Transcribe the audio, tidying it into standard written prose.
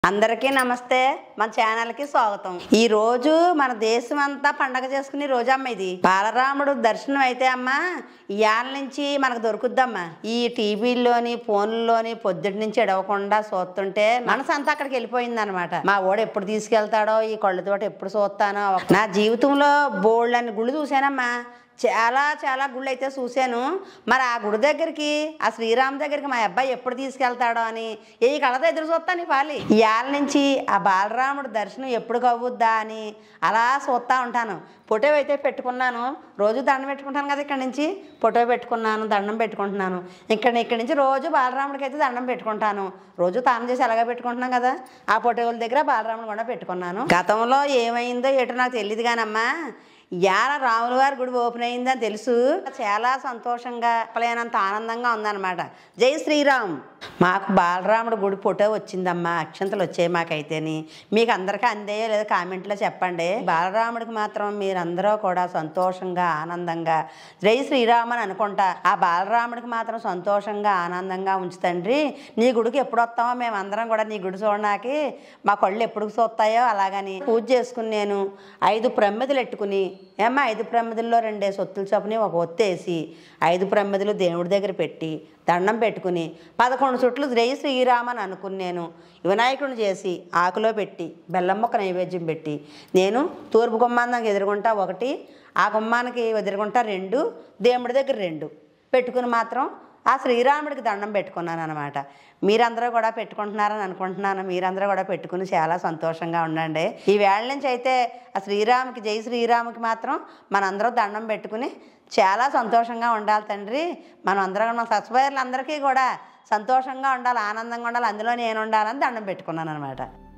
అందరికీ నమస్తే మన ఛానల్ కి స్వాగతం। ఈ రోజు మన దేశం అంతా పండగ చేసుకునే రోజు అమ్మ ఇది బాలరాముడు దర్శనం అయితే అమ్మ ఇయాల నుంచి మనకు దొరుకుద్దమ్మా। ఈ టీవీల్లోని ఫోన్లోని పొద్దుటి నుంచి ఎడవకుండా చూస్తుంటే మనసు అంతా అక్కడికి వెళ్ళిపోయిందన్నమాట। మా ఓడు ఎప్పుడు తీసుకెళ్తాడో ఈ కళ్ళతోటి ఎప్పుడు చూస్తానో నా జీవితంలో బోల్డ్ అని గుళ్ళు చూశానమ్మా। చాలా చాలా గుళ్ళు అయితే చూశాను। మరి ఆ గుడి దగ్గరికి ఆ శ్రీరామ్ దగ్గరికి మా అబ్బాయి ఎప్పుడు తీసుకెళ్తాడో అని ఏ కళతో ఎదురు చూస్తాను పాలి ఇవాళ నుంచి ఆ బాలరాముడు దర్శనం ఎప్పుడు కవ్వుద్దా అని అలా చూస్తూ ఉంటాను। ఫోటో అయితే పెట్టుకున్నాను, రోజు దండం పెట్టుకుంటాను కదా, ఇక్కడ నుంచి ఫోటో పెట్టుకున్నాను, దండం పెట్టుకుంటున్నాను। ఇక్కడి నుంచి రోజు బాలరాముడికి అయితే దండం పెట్టుకుంటాను। రోజు తాను చేసి అలాగే పెట్టుకుంటున్నాం కదా, ఆ ఫోటోల దగ్గర బాలరాముడు కూడా పెట్టుకున్నాను। గతంలో ఏమైందో ఏటో నాకు తెలియదు కానమ్మా, ఇవాళ రాముల వారి గుడి ఓపెన్ అయిందని తెలుసు। చాలా సంతోషంగా చెప్పలేనంత ఆనందంగా ఉందన్నమాట। జై శ్రీరామ్। మాకు బాలరాముడు గుడి ఫోటో వచ్చిందమ్మా, అక్షంతలు వచ్చాయి మాకైతేని। మీకు అందరికీ అందేయో లేదో కామెంట్లో చెప్పండి। బాలరాముడికి మాత్రం మీరందరూ కూడా సంతోషంగా ఆనందంగా జై శ్రీరామ్ అని అనుకుంటా ఆ బాలరాముడికి మాత్రం సంతోషంగా ఆనందంగా ఉంచుతండ్రి। నీ గుడికి ఎప్పుడు వస్తామో మేమందరం కూడా నీ గుడి చూడడానికి మా కళ్ళు ఎప్పుడు చూస్తాయో అలాగని పూజ చేసుకుని నేను 5 ప్రమిదలు ఎట్టుకుని ఏమ్మా 5 ప్రమిదల్లో 2 సొత్తుల చొప్పుని ఒక ఒత్తేసి 5 ప్రమిదలు దేవుడి దగ్గర పెట్టి దండం పెట్టుకుని 11 చుట్లు జై శ్రీరామ్ అని అనుకుని నేను వినాయకుడిని చేసి ఆకులో పెట్టి బెల్లం మొక్క నైవేద్యం పెట్టి నేను తూర్పు గుమ్మానికి ఎదురుగుంటా 1, ఆ గుమ్మానికి ఎదురుగుంటా 2, దేవుడి దగ్గర 2 పెట్టుకుని మాత్రం ఆ శ్రీరాముడికి దండం పెట్టుకున్నాను అనమాట। మీరందరూ కూడా పెట్టుకుంటున్నారని అనుకుంటున్నాను। మీరందరూ కూడా పెట్టుకుని చాలా సంతోషంగా ఉండండి। ఈ వేళ నుంచి అయితే ఆ శ్రీరాముకి జై శ్రీరాముకి మాత్రం మనందరూ దండం పెట్టుకుని చాలా సంతోషంగా ఉండాలి తండ్రి। మనం అందరం మన సబ్స్క్రైబర్లు అందరికీ కూడా సంతోషంగా ఉండాలి, ఆనందంగా ఉండాలి, అందులో నేను ఉండాలని దండం పెట్టుకున్నాను అనమాట।